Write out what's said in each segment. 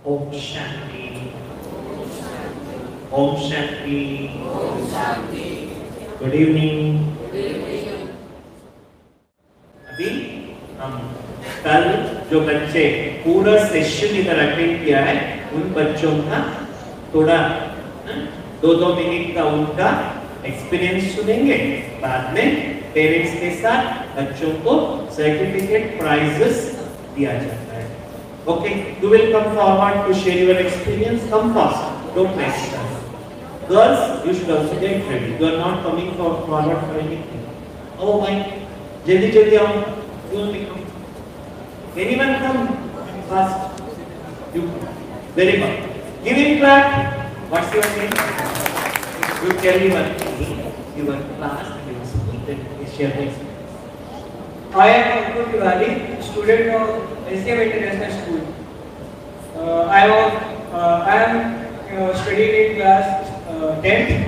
Om Shanti, Om Shanti, Om Shanti. Good evening. अभी हम कल जो बच्चे पूरा सेशन इधर अटेंड किया है उन बच्चों का थोड़ा 2-2 मिनट का उनका एक्सपीरियंस सुनेंगे। बाद में पेरेंट्स के साथ बच्चों को सर्टिफिकेट प्राइजेस दिया जाता है। Okay, you will come forward to share your experience. Come fast, don't waste time. Girls, you should also get ready. You are not coming forward for anything. ओ भाई, जल्दी जल्दी आओ। You will come. Anyone come fast? You very good. Give in clap. What's your name? You tell me one thing, your class and your school, then you share the experience. I am Ankur Tiwari, student of SCM International School. I am studying in class 10th.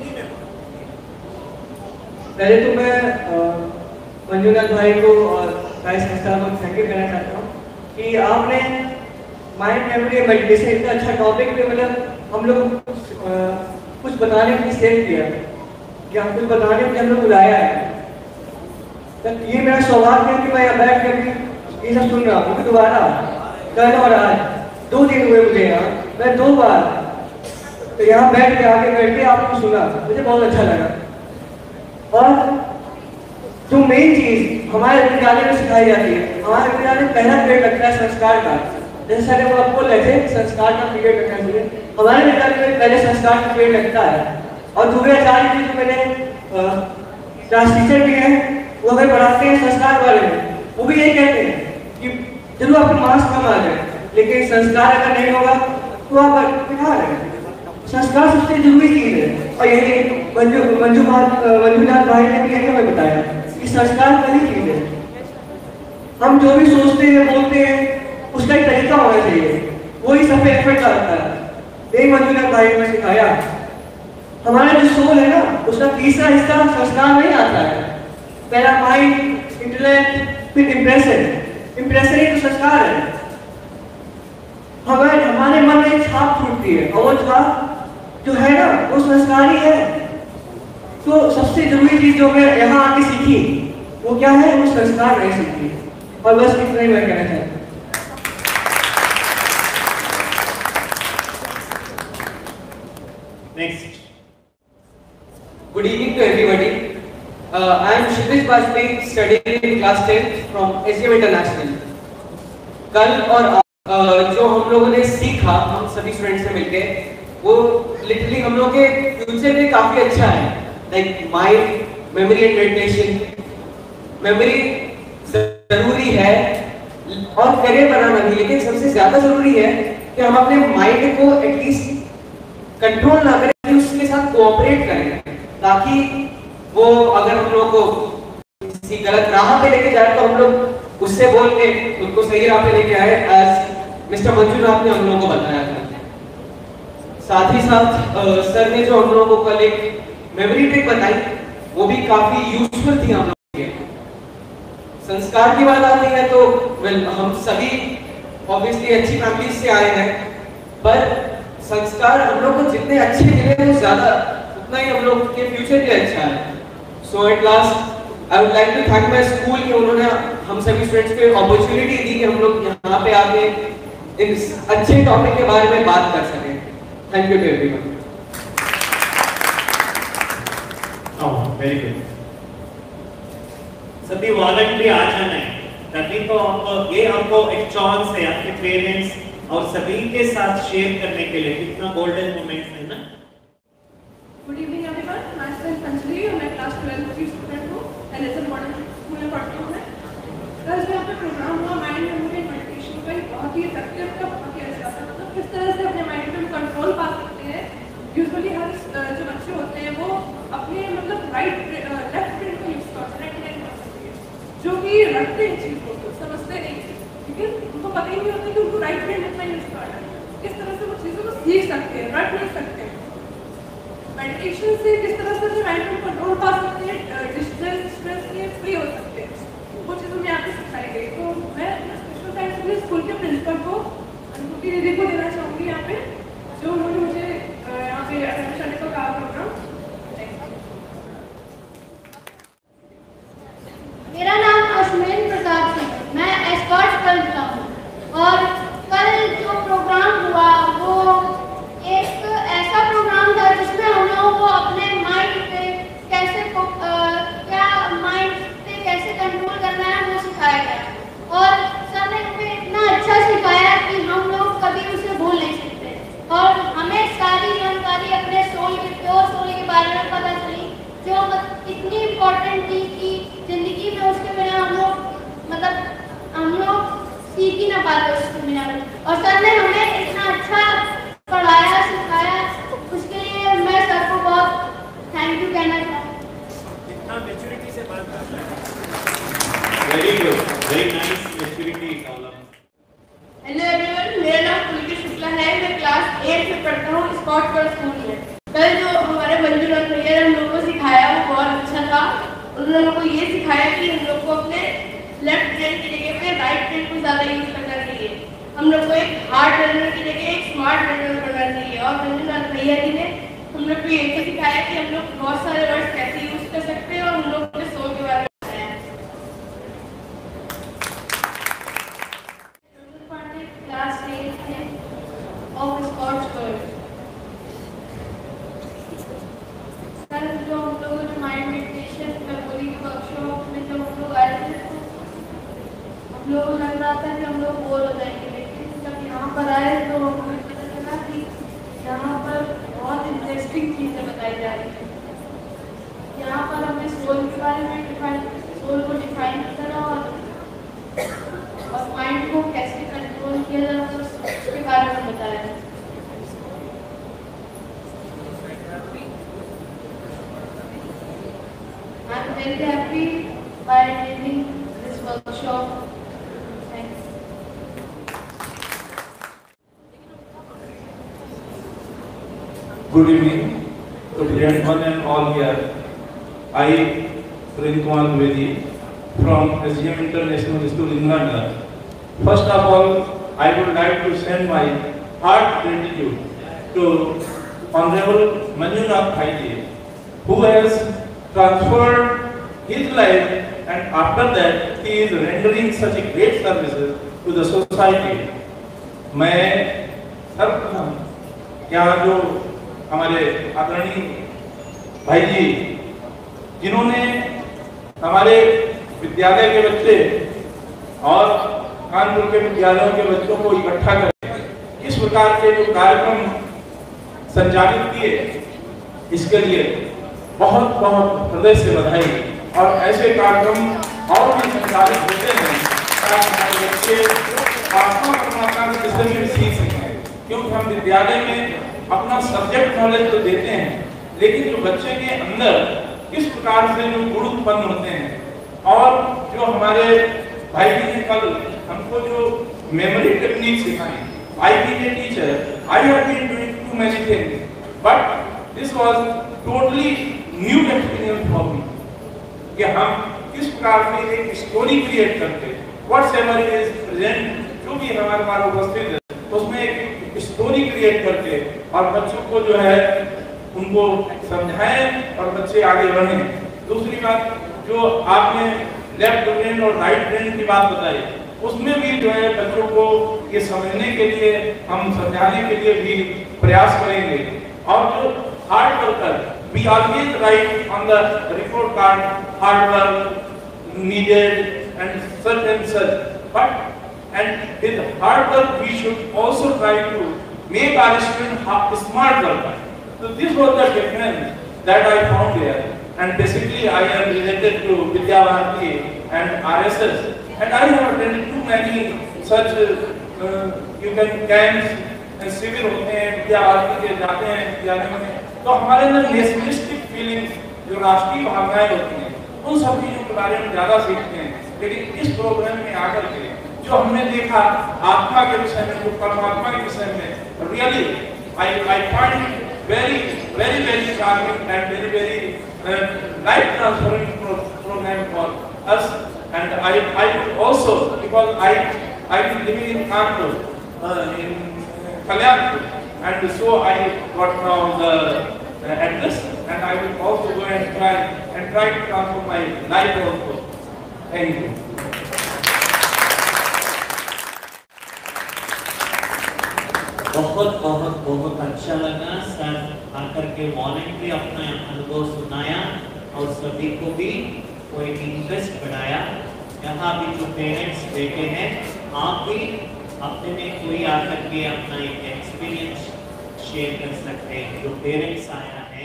पहले तो मैं मंजुनाथ भाई को और सारी संस्था को thank you कहना चाहता हूँ कि आपने माइंड मेमोरी मेडिटेशन इतना अच्छा टॉपिक पे मतलब हम लोग कुछ बताने की सेव किया कि हम कुछ बताने के लिए हम लोग बुलाया है। तब ये मेरा सौभाग्य है कि मैं यहाँ बैठ कर ये सब सुन रहा हूँ। दोबारा कल और आज 2 दिन हुए मुझे यहाँ, मैं 2 बार तो यहाँ बैठ के आगे बैठ के आपको सुना, मुझे बहुत अच्छा लगा। और जो मेन चीज हमारे विद्यालय में सिखाई जाती है, हमारे विद्यालय में पहला पीरियड लगता है संस्कार का। जैसे वो आप बोल रहे थे संस्कार का पीरियड लगना चाहिए, हमारे विद्यालय में पहले संस्कार का पीरियड लगता है। और दूसरे आचार्य जी जो मैंने क्लास टीचर भी हैं, वो अगर पढ़ाते हैं संस्कार वाले में, वो भी यही कहते हैं कि चलो आपके मार्क्स कम आ जाए, लेकिन संस्कार अगर नहीं होगा तो आप बिठा रहे हैं। संस्कार सबसे जरूरी चीज है। और यही मंजुनाथ भाई ने भी यही हमें बताया कि संस्कार पहली चीज है। हम जो भी सोचते हैं बोलते हैं उसका एक तरीका होना चाहिए, वही सब पे इफेक्ट आता है। यही मंजुनाथ भाई ने सिखाया। हमारा जो सोल है ना, उसका तीसरा हिस्सा संस्कार नहीं आता है। पहला माइंड, इंटेलेक्ट, फिर इम्प्रेशन। इम्प्रेशन ही तो संस्कार है। हमारे मन में छाप छूटती है और वो छाप जो है ना वो संस्कार ही है। तो सबसे जरूरी चीज जो मैं यहाँ आके सीखी वो क्या है? वो संस्कार नहीं सीखी। और बस इतना ही मैं कहना चाहता हूँ। Next. Good evening to everybody. I am Shikrish Bajpayee, studying in class 10th from SCM International. कल और जो हम लोगों ने सीखा हम सभी स्टूडेंट्स से मिलके, वो लिटरली हम लोग के फ्यूचर में काफी अच्छा है। Like mind, memory and meditation. Memory जरूरी है और करियर बनाना भी, लेकिन सबसे ज्यादा जरूरी है कि हम अपने माइंड को एटलीस्ट कंट्रोल ना करें, उसके साथ कोऑपरेट करें, ताकि वो अगर हम लोग को किसी गलत राह पे लेके जाए तो हम लोग उससे बोल के उनको सही राह पे लेके आए, एज मिस्टर मंजुनाथ ने हम लोगों को बताया था। साथ ही साथ सर ने जो हम लोगों को कल एक मेमोरी ट्रिक बताई, वो भी काफी यूजफुल थी हम लोगों के। संस्कार की बात आती है तो हम सभी ऑब्वियसली अच्छी फैमिली से आए हैं, पर संस्कार हम लोग को जितने अच्छे मिले तो ज्यादा उतना ही हम लोग के फ्यूचर के अच्छा है। So at last I would like to thank my school कि उन्होंने हम सभी स्टूडेंट्स को अपॉर्चुनिटी दी कि हम लोग यहाँ पे आके इस अच्छे टॉपिक के बारे में बात कर सकें। Thank you to everyone. Very good. सभी वॉलंटरी आ जाना है, तभी तो हमको एक चांस है आपके पेरेंट्स और सभी के साथ शेयर करने के लिए। कितना गोल्डन मोमेंट है ना। गुड इवनिंग एवरीवन, मैं स्टूडेंट अंजलि और मैं क्लास 12 की स्टूडेंट हूँ। एनएसएल मॉडल स्कूल में पढ़ती हूँ मैं। कल जो आपका प्रोग्राम हुआ माइंड मेमोरी मेडिटेशन का, बहुत ही इफेक्टिव था, बहुत ही अच्छा था। मतलब किस तरह से अपने माइंड पे कंट्रोल पा सकते हैं। यूजुअली हर जो बच्चे होते हैं वो अपने मतलब लेफ्ट ब्रेन को यूज करते हैं, जो कि रखते हैं चीज को, समझते नहीं, लेकिन उनको पता ही नहीं होता कि उनको राइट ब्रेन इतना यूज करना है। किस तरह से वो चीज़ों को सीख सकते हैं, रट नहीं सकते हैं। मेडिटेशन से किस तरह से अपने माइंड को कंट्रोल पा सकते हैं, स्ट्रेस से फ्री हो सकते हैं, वो चीज़ें मैं आपको सिखाई गई। तो मैं स्पेशल थैंक्स अपने स्कूल के प्रिंसिपल को, अनुपति दीदी को देना क्लास 8 में पढ़ता हूँ स्कॉट गर्ल्स स्कूल में। कल जो हमारे मंजूनाथ भैया ने हम लोगों को सिखाया वो बहुत अच्छा था। उन्होंने हम लोग को ये सिखाया कि हम लोग को अपने लेफ्ट ब्रेन की जगह पे राइट ब्रेन को ज़्यादा यूज़ करना चाहिए। हम लोग को एक हार्ड लर्नर की जगह एक स्मार्ट लर्नर बनना चाहिए। और मंजूनाथ भैया जी ने हम लोग को ये भी सिखाया कि हम लोग बहुत सारे वर्ड्स कैसे यूज़ कर सकते हैं और हम लोग अपने सोच के बारे में बताया। क्लास 8 में ऑफ स्कॉट गर्ल्स सर, जो हम लोग जो माइंड मेडिटेशन रंगोली के वर्कशॉप में जो हम लोग आए थे तो हम लोग लग रहा था कि हम लोग बोर हो जाएंगे, लेकिन जब यहाँ पर आए तो हमें पता चला कि यहाँ पर बहुत इंटरेस्टिंग चीज़ें बताई जा रही हैं। यहाँ पर हमें सोल के बारे में सोल को डिफाइन करना और माइंड को कैसे कंट्रोल किया जाए उसके बारे में बताया। I'm very happy by attending this workshop. Thanks. Good evening to everyone and all here. I, Suren Kumar Dwivedi from SGM International School, England. First of all, I would like to send my heart gratitude to Honorable Manjunath Bhaiji, who has transferred his life and after that he is rendering such a great services to the society. मैं सर्वप्रथम यहाँ जो हमारे आदरणीय भाई जी जिन्होंने हमारे विद्यालय के बच्चे और कानपुर के विद्यालयों के बच्चों को इकट्ठा कर इस प्रकार के जो कार्यक्रम संचालित किए, इसके लिए बहुत बहुत हृदय से बधाई। और ऐसे कार्यक्रम और भी संचालित होते हैं ताकि हमारे बच्चे आत्मा परमात्मा के विषय में सीख सकें, क्योंकि हम विद्यालय में अपना सब्जेक्ट नॉलेज तो देते हैं, लेकिन जो बच्चे के अंदर किस प्रकार से जो गुण उत्पन्न होते हैं और जो हमारे भाई जी ने कल हमको जो मेमोरी टेक्निक सिखाई, I being a teacher, I have been doing too many things, but this was totally new experience for me कि हम किस प्रकार से एक स्टोरी क्रिएट करते हैं, व्हाटएवर इज प्रेजेंट, जो भी हमारे पास उपस्थित है उसमें एक स्टोरी क्रिएट करके और बच्चों को जो है उनको समझाएं और बच्चे आगे बढ़े। दूसरी बात जो आपने लेफ्ट ब्रेन और राइट ब्रेन की बात बताई, उसमें भी जो है बच्चों को ये समझने के लिए हम समझाने के लिए भी प्रयास करेंगे। और जो hard worker, we always write on the report card hard work needed and such, but and with hard work we should also try to make our students smart worker. So this was the difference that I found here, and basically I am related to Vidya Bharati and RSS, and I have attended too many such you can camps and शिविर होते हैं, विद्या भारती के जाते हैं विद्यालयों में, तो हमारे अंदर नेशनलिस्टिक फीलिंग जो राष्ट्रीय भावनाएं होती हैं उन सब चीजों के बारे में ज्यादा सीखते हैं। लेकिन इस प्रोग्राम में आकर के जो हमने देखा आत्मा के विषय में, जो परमात्मा के विषय में, really I find very charming and very life transforming program for us. And I would also, because I am living in Kanpur, in Kalyanpur, and so I got now the address, and I will also go and try to transform my life also. Thank you. बहुत बहुत बहुत अच्छा लगा sir आकर के voluntary अपना अनुभव सुनाया और सभी को भी कोई इंटरेस्ट बढ़ाया। यहाँ भी जो पेरेंट्स बैठे हैं, आप भी अपने में कोई आकर के अपना एक एक्सपीरियंस शेयर कर सकते हैं। जो पेरेंट्स आया है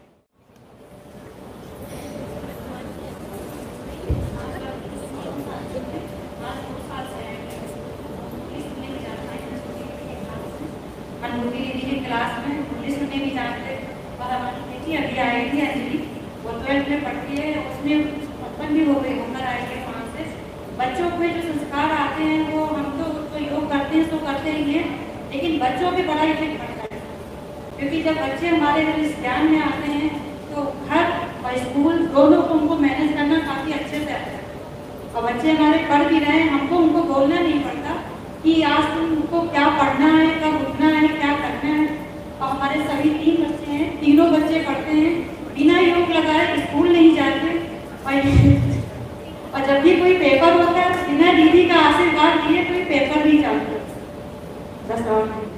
दीदी के क्लास में इंग्लिश में भी जानते, और हमारी बेटी अभी आई थी अंजलि, वो 12th में पढ़ती है, उसमें ओपन भी हो गई, होकर आई है वहाँ से। बच्चों में जो संस्कार आते हैं वो हम तो योग करते हैं तो करते ही हैं, लेकिन बच्चों पे बड़ा इफेक्ट पड़ता है, क्योंकि जब बच्चे हमारे इस ज्ञान में आते हैं तो घर और स्कूल दोनों को उनको मैनेज करना काफ़ी अच्छे से आता है। और बच्चे हमारे पढ़ भी रहे हैं, हमको उनको बोलना नहीं पड़ता कि आज तुमको क्या पढ़ना है, कब उठना है, क्या करना है। और हमारे सभी 3 बच्चे हैं, तीनों बच्चे पढ़ते हैं, बिना योग लगाए स्कूल नहीं जाते। और जब भी कोई पेपर होता है बिना दीदी का आशीर्वाद दिए कोई पेपर नहीं जाता। बस और